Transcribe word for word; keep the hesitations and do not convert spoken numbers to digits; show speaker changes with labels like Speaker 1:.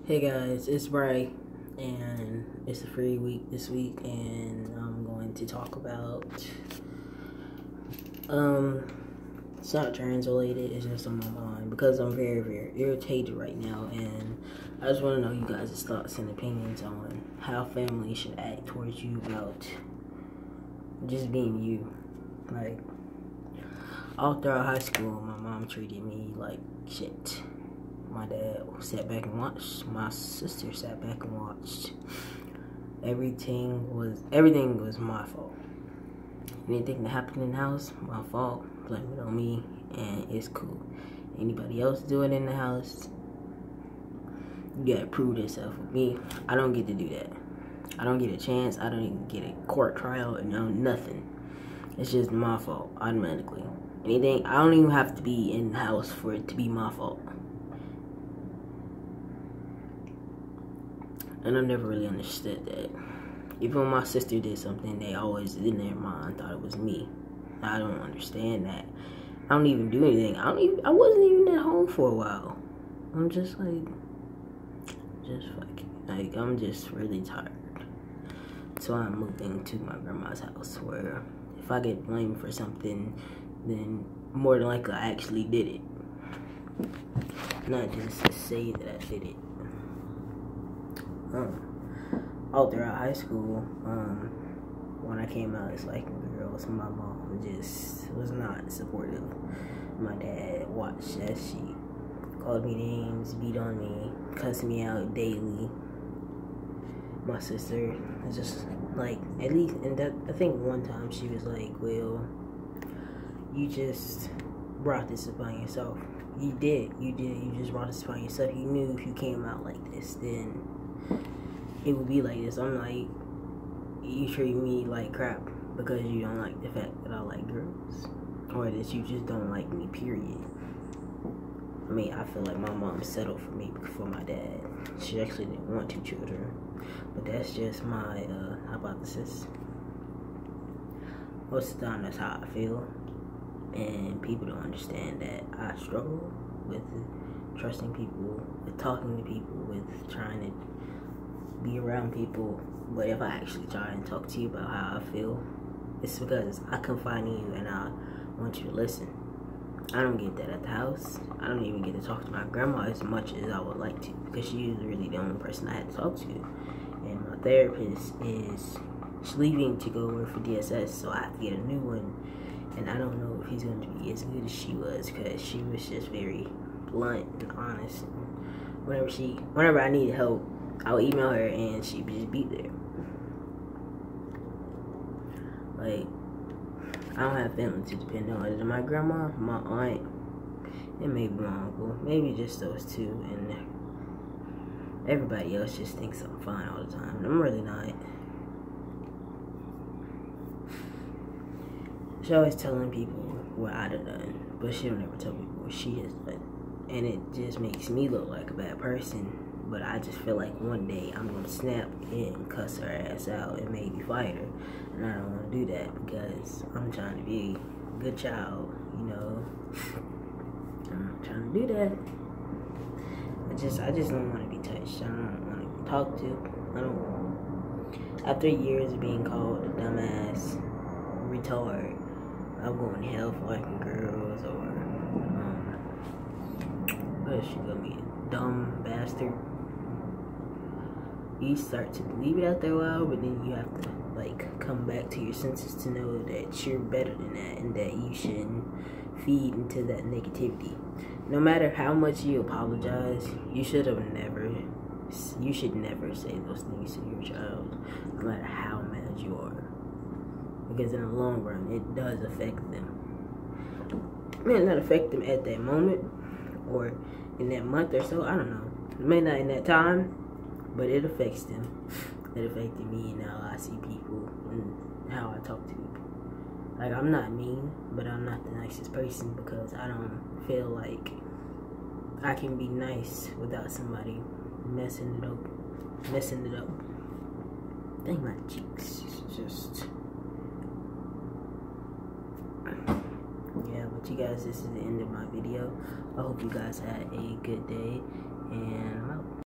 Speaker 1: Hey guys, it's Bray, and it's a free week this week, and I'm going to talk about, um, it's not trans related, it's just on my mind, because I'm very, very irritated right now, and I just want to know you guys' thoughts and opinions on how family should act towards you about just being you. Like, all throughout high school, my mom treated me like shit. My dad sat back and watched. My sister sat back and watched. Everything was everything was my fault. Anything that happened in the house, my fault. Blame it on me, and it's cool. Anybody else do it in the house, you gotta prove yourself. With me, I don't get to do that. I don't get a chance. I don't even get a court trial, and no nothing. It's just my fault automatically. Anything, I don't even have to be in the house for it to be my fault. And I never really understood that. Even when my sister did something, they always, in their mind, thought it was me. I don't understand that. I don't even do anything. I don't even, I wasn't even at home for a while. I'm just like, just fucking, like, I'm just really tired. So I'm moving to my grandma's house, where if I get blamed for something, then more than likely I actually did it. Not just to say that I did it. Um, all throughout high school, um, when I came out as liking girls, my mom just was not supportive. My dad watched that shit, called me names, beat on me, cussed me out daily. My sister was just like, at least, and that, I think one time she was like, well, you just brought this upon yourself. You did, you did, you just brought this upon yourself. You knew if you came out like this, then it would be like this. I'm like, you treat me like crap because you don't like the fact that I like girls, or that you just don't like me, period. I mean, I feel like my mom settled for me before my dad. She actually didn't want two children, but that's just my uh, hypothesis. Most of the time, that's how I feel, and people don't understand that I struggle with trusting people, with talking to people, with trying to be around people. But if I actually try and talk to you about how I feel, it's because I confide in you and I want you to listen. I don't get that at the house. I don't even get to talk to my grandma as much as I would like to, because she is really the only person I had to talk to. And my therapist is she's leaving to go work for D S S, so I have to get a new one. And I don't know if he's going to be as good as she was, because she was just very blunt and honest. And whenever she, whenever I needed help, I would email her and she'd just be there. Like, I don't have family to depend on other than my grandma, my aunt, and maybe my uncle. Maybe just those two. And everybody else just thinks I'm fine all the time. And I'm really not. She's always telling people what I done done, but she don't ever tell people what she has done. And it just makes me look like a bad person. But I just feel like one day I'm going to snap and cuss her ass out and maybe fight her. And I don't want to do that because I'm trying to be a good child, you know. I'm not trying to do that. I just, I just don't want to be touched. I don't want to be talked to. I don't. After years of being called a dumbass, retard, I'm going to hell for liking girls, or um, what is she gonna be? A dumb bastard. You start to believe it after a while, but then you have to like come back to your senses to know that you're better than that, and that you shouldn't feed into that negativity. No matter how much you apologize, you should have never, you should never say those things to your child, no matter how mad you are, because in the long run, it does affect them. It may not affect them at that moment, or in that month or so, I don't know. It may not in that time, but it affects them. It affected me, and now I see people and how I talk to people. Like, I'm not mean, but I'm not the nicest person, because I don't feel like I can be nice without somebody messing it up. Messing it up. Dang, my cheeks. Just. Yeah, but you guys, this is the end of my video. I hope you guys had a good day, and